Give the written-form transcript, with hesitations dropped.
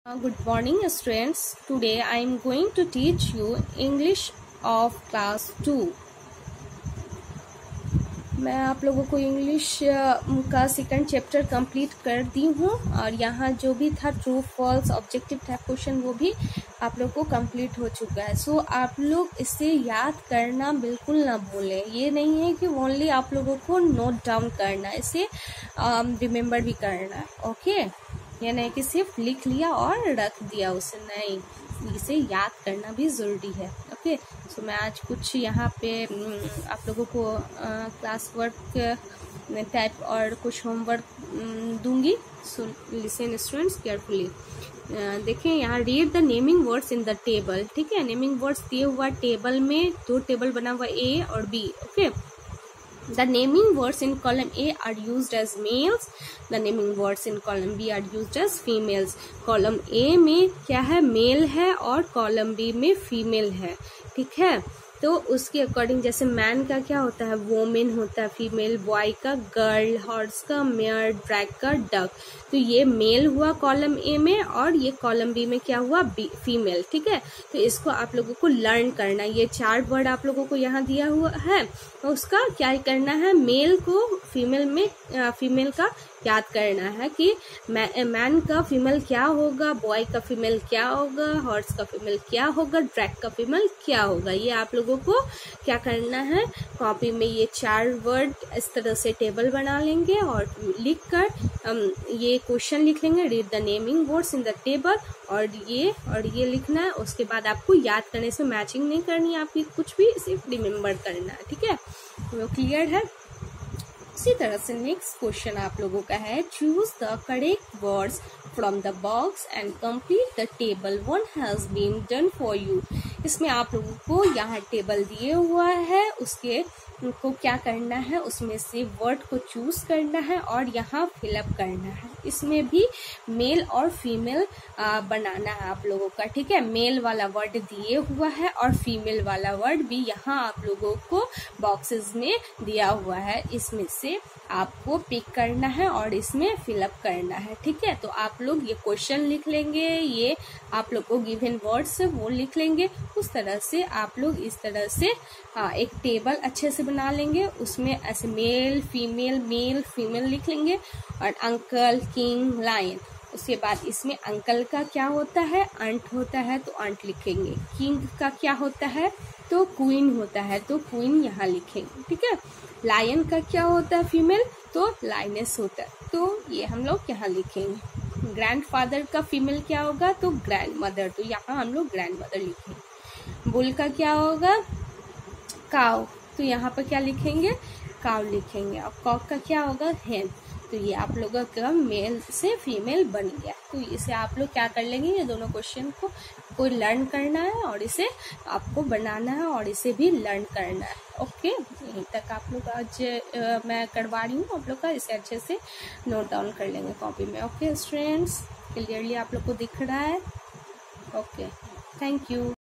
Good morning students. Today I am going to teach you English of class 2. मैं आप लोगों को English का सेकंड चैप्टर कंप्लीट कर दी हूँ और यहाँ जो भी था true false objective type question वो भी आप लोग को कंप्लीट हो चुका है. सो आप लोग इसे याद करना बिल्कुल ना भूलें. ये नहीं है कि ओनली आप लोगों को नोट डाउन करना, इसे रिमेम्बर भी करना है. ओके, ये नहीं कि सिर्फ लिख लिया और रख दिया उसे, नहीं, इसे याद करना भी ज़रूरी है. ओके, सो मैं आज कुछ यहाँ पे आप लोगों को क्लास वर्क टाइप और कुछ होमवर्क दूंगी. So listen students carefully. देखें यहाँ, read the naming words in the table. ठीक है, नेमिंग वर्ड्स दिए हुआ टेबल में दो टेबल बना हुआ ए और B. Okay, The naming words in column A are used as males. The naming words in column B are used as females. Column A में क्या है, मेल है, और column B में फीमेल है. ठीक है, तो उसके अकॉर्डिंग जैसे मैन का क्या होता है, वोमेन होता है फीमेल, बॉय का गर्ल, हॉर्स का मेयर, ड्रैग का डक. तो ये मेल हुआ कॉलम ए में और ये कॉलम बी में क्या हुआ, बी फीमेल. ठीक है, तो इसको आप लोगों को लर्न करना. ये 4 वर्ड आप लोगों को यहाँ दिया हुआ है, तो उसका क्या करना है, मेल को फीमेल में फीमेल का याद करना है कि मैन का फीमेल क्या होगा, बॉय का फीमेल क्या होगा, हॉर्स का फीमेल क्या होगा, ड्रैग का फीमेल क्या होगा. ये आप लोगों को क्या करना है, कॉपी में ये 4 वर्ड इस तरह से टेबल बना लेंगे और लिखकर ये क्वेश्चन लिख लेंगे. Read the naming words in the table, और ये लिखना है. उसके बाद आपको याद करने से मैचिंग नहीं करनी है, आपकी कुछ भी सिर्फ रिमेम्बर करना है. ठीक है, वो क्लियर है. इसी तरह से नेक्स्ट क्वेश्चन आप लोगों का है, choose the correct words from the box and complete the table. One has been done for you. इसमें आप लोगों को यहाँ टेबल दिए हुआ है, उसके को क्या करना है, उसमें से वर्ड को चूज करना है और यहाँ फिलअप करना है. इसमें भी मेल और फीमेल बनाना है आप लोगों का. ठीक है, मेल वाला वर्ड दिए हुआ है और फीमेल वाला वर्ड भी यहाँ आप लोगों को बॉक्सेस में दिया हुआ है. इसमें से आपको पिक करना है और इसमें फिलअप करना है. ठीक है, तो आप लोग ये क्वेश्चन लिख लेंगे, ये आप लोग को गिवन वर्ड्स वो लिख लेंगे. उस तरह से आप लोग इस तरह से एक टेबल अच्छे से बना लेंगे. उसमें ऐसे मेल फीमेल लिख लेंगे और अंकल, किंग, लायन. उसके बाद इसमें अंकल का क्या होता है, अंट होता है, तो अंट लिखेंगे. किंग का क्या होता है, तो क्वीन होता है, तो क्वीन यहाँ लिखेंगे. ठीक है, लायन का क्या होता है फीमेल, तो लाइनेस होता है, तो ये हम लोग यहाँ लिखेंगे. ग्रैंडफादर का फीमेल क्या होगा, तो ग्रैंड मदर, तो यहाँ हम लोग ग्रैंड मदर लिखेंगे. बुल का क्या होगा, काव, तो यहाँ पर क्या लिखेंगे, काव लिखेंगे. और कॉक का क्या होगा, हेन. तो ये आप लोगों का मेल से फीमेल बन गया. तो इसे आप लोग क्या कर लेंगे, ये दोनों क्वेश्चन को लर्न करना है और इसे आपको बनाना है और इसे भी लर्न करना है. ओके, यहीं तक आप लोग आज मैं करवा रही हूँ. आप लोग का इसे अच्छे से नोट डाउन कर लेंगे कॉपी में. ओके स्टूडेंट्स, क्लियरली आप लोग को दिख रहा है. Okay, thank you.